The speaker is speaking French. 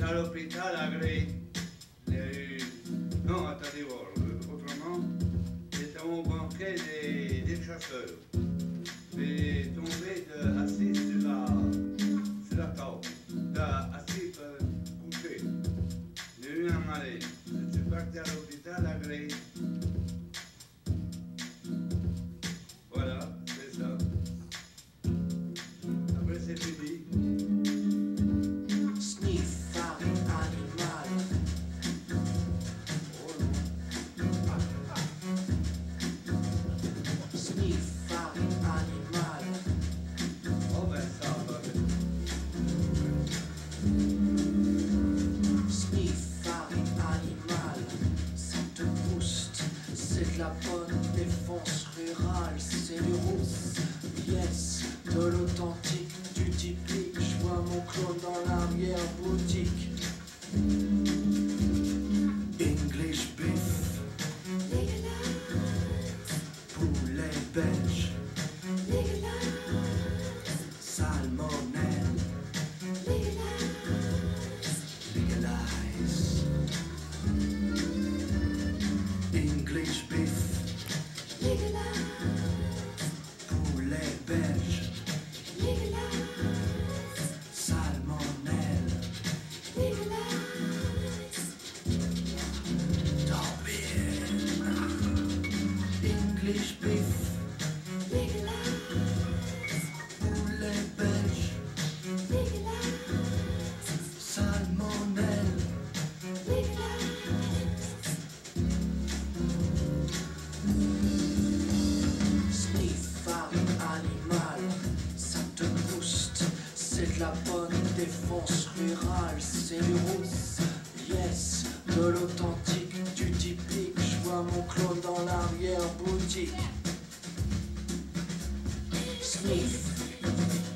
à l'hôpital à Gré. Il y a eu... Non, attendez voir, autrement, j'étais au banquet des chasseurs. J'ai tombé assis sur la table, assis couché. J'ai eu un malaise. Je suis parti à l'hôpital à Gré. Voilà, c'est ça. Après c'est fini. La bonne défense rurale, c'est du rousse, yes, de l'authentique, du typique. Je vois mon clone dans l'arrière-boutique. English beef, poulet belge, salmonelle, legalize. English beef, poulet belge, salmonelle, English beef, poulet belge, salmonelle. C'est de la bonne défense rurale, c'est du rousse, yes, de l'authentique, du typique. Je vois mon clone dans l'arrière-boutique. Sniff.